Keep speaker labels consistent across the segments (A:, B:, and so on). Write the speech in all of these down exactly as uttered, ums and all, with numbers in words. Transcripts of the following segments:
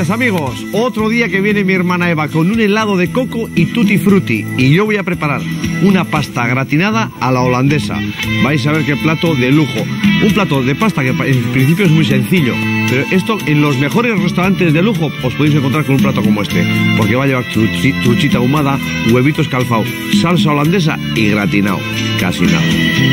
A: días, amigos. Otro día que viene mi hermana Eva con un helado de coco y tutti frutti. Y yo voy a preparar una pasta gratinada a la holandesa. Vais a ver qué plato de lujo. Un plato de pasta que en principio es muy sencillo, pero esto en los mejores restaurantes de lujo os podéis encontrar con un plato como este, porque va a llevar truchi, truchita ahumada, huevito escalfado, salsa holandesa y gratinado. Casi nada.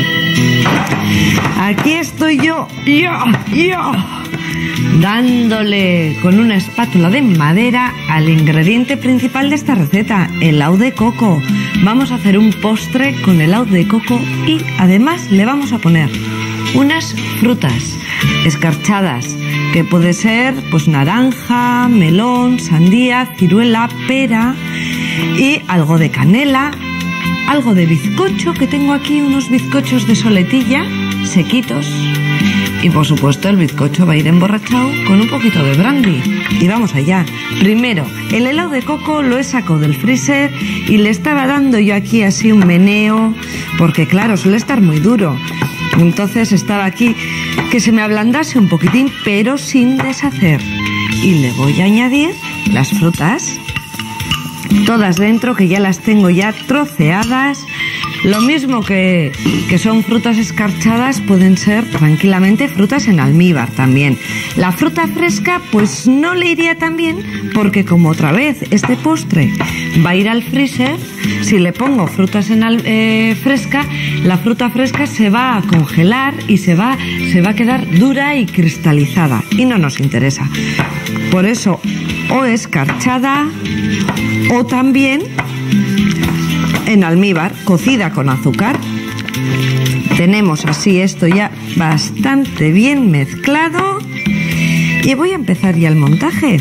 B: Aquí estoy yo, yo, yo, dándole con una espátula de madera al ingrediente principal de esta receta, helado de coco. Vamos a hacer un postre con helado de coco y además le vamos a poner unas frutas escarchadas, que puede ser pues naranja, melón, sandía, ciruela, pera y algo de canela, algo de bizcocho, que tengo aquí unos bizcochos de soletilla sequitos, y por supuesto el bizcocho va a ir emborrachado con un poquito de brandy. Y vamos allá. Primero, el helado de coco lo he sacado del freezer y le estaba dando yo aquí así un meneo, porque claro, suele estar muy duro. Entonces estaba aquí que se me ablandase un poquitín, pero sin deshacer. Y le voy a añadir las frutas, todas dentro, que ya las tengo ya troceadas. Lo mismo que, que son frutas escarchadas, pueden ser tranquilamente frutas en almíbar también. La fruta fresca pues no le iría tan bien, porque como otra vez este postre va a ir al freezer, si le pongo frutas en al, eh, fresca, la fruta fresca se va a congelar y se va, se va a quedar dura y cristalizada, y no nos interesa. Por eso, o escarchada o también en almíbar, cocida con azúcar. Tenemos así esto ya bastante bien mezclado y voy a empezar ya el montaje.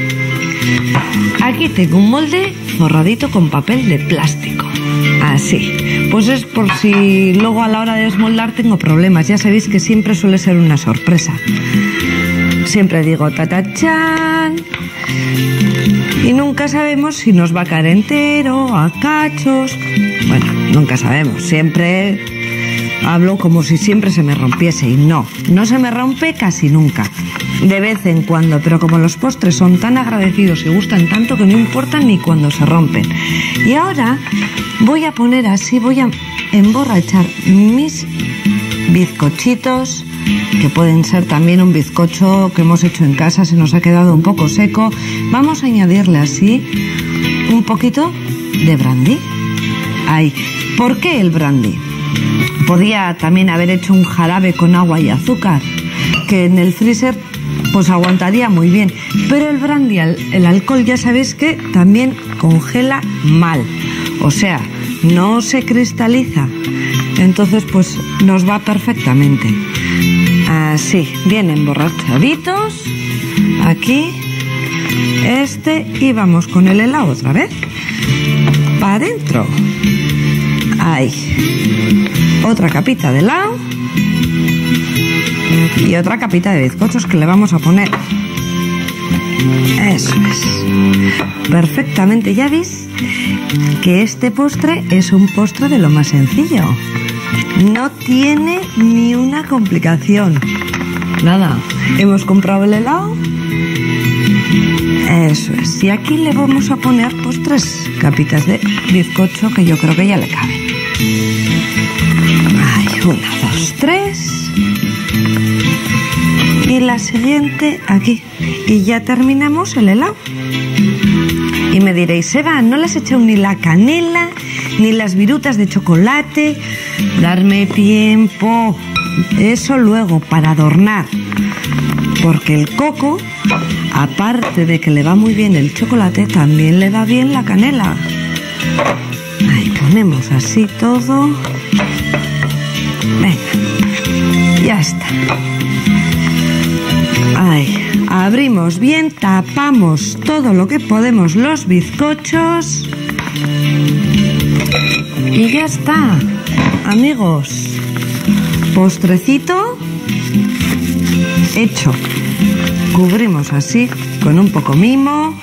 B: Aquí tengo un molde forradito con papel de plástico, así. Pues es por si luego a la hora de desmoldar tengo problemas. Ya sabéis que siempre suele ser una sorpresa. Siempre digo tatachán. Y nunca sabemos si nos va a caer entero, a cachos. Bueno, nunca sabemos. Siempre hablo como si siempre se me rompiese. Y no, no se me rompe casi nunca. De vez en cuando, pero como los postres son tan agradecidos y gustan tanto que no importan ni cuando se rompen. Y ahora voy a poner así, voy a emborrachar mis bizcochitos, que pueden ser también un bizcocho que hemos hecho en casa, se nos ha quedado un poco seco. Vamos a añadirle así un poquito de brandy. Ahí. ¿Por qué el brandy? Podía también haber hecho un jarabe con agua y azúcar, que en el freezer pues aguantaría muy bien. Pero el brandy, el alcohol, ya sabéis que también congela mal. O sea, no se cristaliza. Entonces pues nos va perfectamente. Así, bien emborrachaditos. Aquí, este, y vamos con el helado otra vez. Para adentro. Ahí. Otra capita de helado. Y otra capita de bizcochos que le vamos a poner. Eso es. Perfectamente, ya veis que este postre es un postre de lo más sencillo. No tiene ni una complicación. Nada. Hemos comprado el helado. Eso es. Y aquí le vamos a poner pues tres capitas de bizcocho, que yo creo que ya le caben. Ay, una, dos, tres. Y la siguiente aquí. Y ya terminamos el helado. Y me diréis, Eva, ¿no le has echado ni la canela, ni las virutas de chocolate? Darme tiempo. Eso luego, para adornar. Porque el coco, aparte de que le va muy bien el chocolate, también le va bien la canela. Ahí ponemos así todo. Venga, ya está. Ahí. Abrimos bien, tapamos todo lo que podemos los bizcochos y ya está, amigos. Postrecito hecho. Cubrimos así con un poco mimo.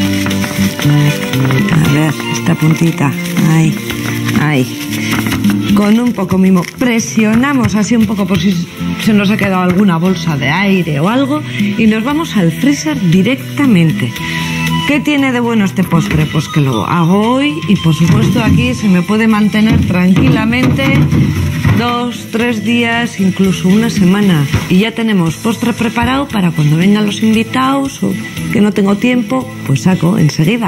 B: A ver, esta puntita. Ahí, ahí. con un poco mimo presionamos así un poco por si se nos ha quedado alguna bolsa de aire o algo y nos vamos al freezer directamente. ¿Qué tiene de bueno este postre? Pues que lo hago hoy y por supuesto aquí se me puede mantener tranquilamente dos, tres días, incluso una semana. Y ya tenemos postre preparado para cuando vengan los invitados o que no tengo tiempo, pues saco enseguida.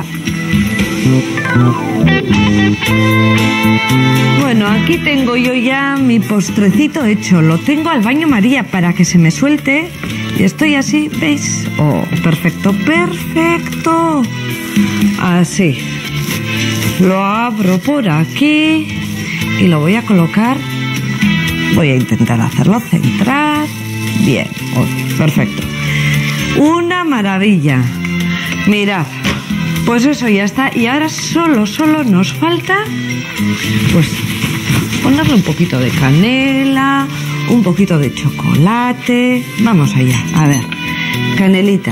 B: Bueno, aquí tengo yo ya mi postrecito hecho. Lo tengo al baño María para que se me suelte. Y estoy así, ¿veis? Oh, perfecto, perfecto. Así. Lo abro por aquí y lo voy a colocar. Voy a intentar hacerlo centrar. Bien, oh, perfecto. Una maravilla. Mirad, pues eso ya está. Y ahora solo, solo nos falta, pues, ponerle un poquito de canela, un poquito de chocolate. Vamos allá, a ver, canelita.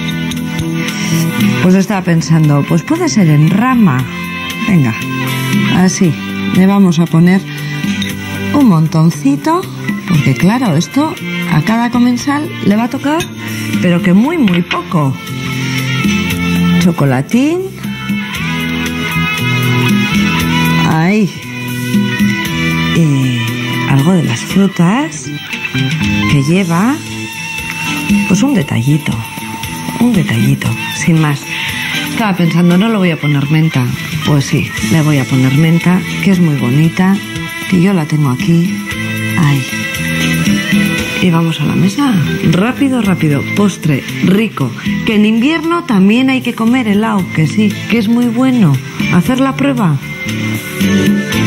B: Pues estaba pensando, pues puede ser en rama. Venga, así, le vamos a poner un montoncito, porque claro, esto a cada comensal le va a tocar, pero que muy, muy poco. Chocolatín. Ahí. Y algo de las frutas que lleva, pues un detallito, un detallito, sin más. Estaba pensando, no le voy a poner menta. Pues sí, le voy a poner menta, que es muy bonita, que yo la tengo aquí. Ahí. Y vamos a la mesa. Rápido, rápido. Postre rico. Que en invierno también hay que comer helado, que sí, que es muy bueno. Hacer la prueba.